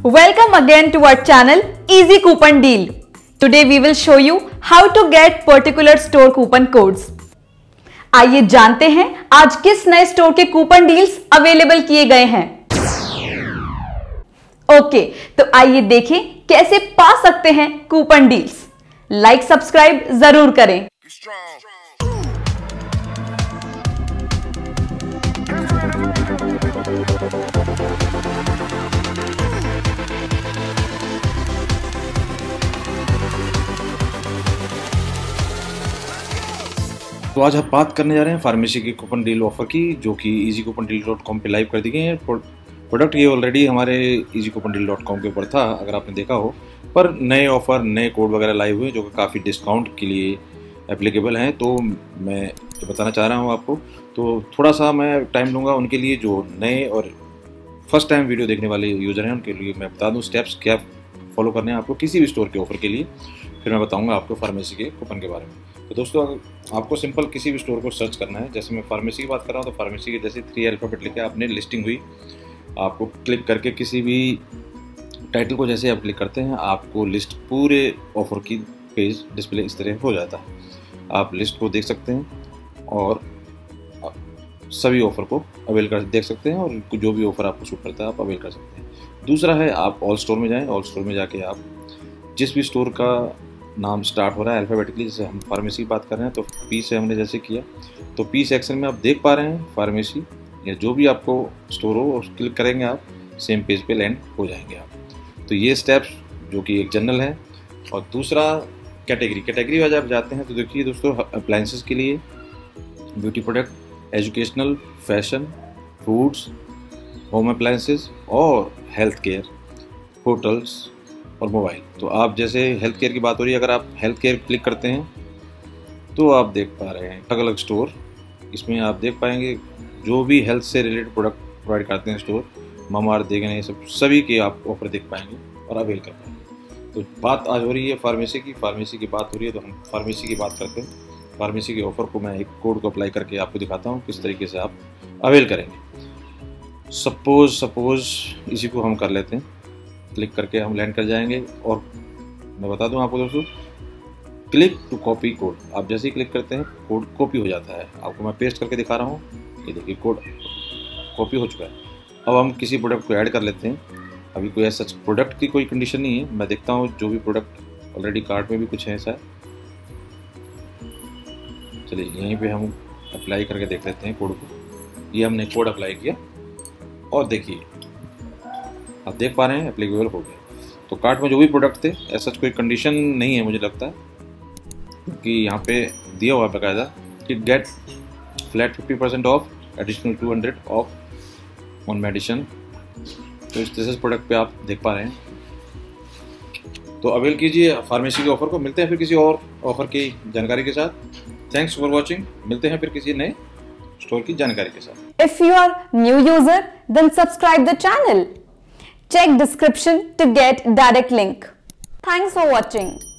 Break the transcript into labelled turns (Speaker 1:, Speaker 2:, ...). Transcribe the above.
Speaker 1: Welcome again to our channel Easy Coupon Deal. Today we will show you how to get particular store coupon codes. आइए जानते हैं आज किस नए store के कूपन डील्स अवेलेबल किए गए हैं। ओके, तो आइए देखें कैसे पा सकते हैं कूपन डील्स। लाइक सब्सक्राइब जरूर करें।
Speaker 2: तो आज हम बात करने जा रहे हैं फार्मेसी की कूपन डील ऑफर की, जो कि easycoupondeal.com पे लाइव कर दी गई है। प्रोडक्ट ये ऑलरेडी हमारे easycoupondeal.com के ऊपर था, अगर आपने देखा हो, पर नए ऑफर, नए कोड वगैरह लाए हुए जो कि काफ़ी डिस्काउंट के लिए एप्लीकेबल हैं। तो मैं ये बताना चाह रहा हूँ आपको, तो थोड़ा सा मैं टाइम लूँगा उनके लिए जो नए और फर्स्ट टाइम वीडियो देखने वाले यूज़र हैं, उनके लिए मैं बता दूँ स्टेप्स क्या फॉलो करने हैं आपको किसी भी स्टोर के ऑफर के लिए। फिर मैं बताऊँगा आपको फार्मेसी के कूपन के बारे में। तो दोस्तों, आपको सिंपल किसी भी स्टोर को सर्च करना है। जैसे मैं फार्मेसी की बात कर रहा हूँ, तो फार्मेसी के जैसे 3 अल्फ़ाबेट लिखे आपने लिस्टिंग हुई, आपको क्लिक करके किसी भी टाइटल को जैसे आप क्लिक करते हैं, आपको लिस्ट पूरे ऑफर की पेज डिस्प्ले इस तरह हो जाता है। आप लिस्ट को देख सकते हैं और सभी ऑफ़र को अवेल कर देख सकते हैं, और जो भी ऑफ़र आपको सूट करता है आप अवेल कर सकते हैं। दूसरा है, आप ऑल स्टोर में जाएँ। ऑल स्टोर में जाके आप जिस भी स्टोर का नाम स्टार्ट हो रहा है अल्फ़ाबेटिकली, जैसे हम फार्मेसी की बात कर रहे हैं तो पी से हमने जैसे किया, तो पी सेक्शन में आप देख पा रहे हैं फार्मेसी या जो भी आपको स्टोर हो, उस क्लिक करेंगे आप सेम पेज पे लैंड हो जाएंगे आप। तो ये स्टेप्स जो कि एक जनरल है। और दूसरा कैटेगरी वाइज आप जाते हैं तो देखिए दोस्तों, अप्लायंसेस के लिए beauty product, educational, fashion, foods, home appliances और हेल्थ केयर, होटल्स और मोबाइल। तो आप जैसे हेल्थ केयर की बात हो रही है, अगर आप हेल्थ केयर क्लिक करते हैं तो आप देख पा रहे हैं अलग अलग स्टोर। इसमें आप देख पाएंगे जो भी हेल्थ से रिलेटेड प्रोडक्ट प्रोवाइड करते हैं स्टोर, मामाअर्थ देखें, ये सब सभी के आप ऑफर देख पाएंगे और अवेल कर पाएंगे। तो बात आज हो रही है फार्मेसी की बात हो रही है, तो हम फार्मेसी की बात करते हैं। फार्मेसी के ऑफर को मैं एक कोड को अप्लाई करके आपको दिखाता हूँ किस तरीके से आप अवेल करेंगे। सपोज इसी को हम कर लेते हैं, क्लिक करके हम लैंड कर जाएंगे। और मैं बता दूं आपको दोस्तों, क्लिक टू कॉपी कोड, आप जैसे ही क्लिक करते हैं कोड कॉपी हो जाता है। आपको मैं पेस्ट करके दिखा रहा हूँ, ये देखिए कोड कॉपी हो चुका है। अब हम किसी प्रोडक्ट को ऐड कर लेते हैं। अभी कोई ऐसा प्रोडक्ट की कोई कंडीशन नहीं है, मैं देखता हूँ जो भी प्रोडक्ट ऑलरेडी कार्ट में भी कुछ है ऐसा। चलिए यहीं पे हम अप्लाई करके देख लेते हैं कोड को। ये हमने कोड अप्लाई किया और देखिए आप देख पा रहे हैं एप्लीकेबल हो गया। तो कार्ट में जो भी प्रोडक्ट थे ऐसा कोई कंडीशन नहीं है मुझे लगता है, क्योंकि यहाँ पे दिया हुआ बकायदा कि get flat 50% off, additional 200 off on medicine. तो इस तरह से प्रोडक्ट पे आप देख पा रहे हैं। तो अवेल कीजिए फार्मेसी के ऑफर को। मिलते हैं फिर किसी और ऑफर की जानकारी के साथ। Thanks for watching. मिलते हैं फिर किसी नए स्टोर की जानकारी के साथ।
Speaker 1: If you are new user, then subscribe the channel. Check description to get direct link. Thanks for watching.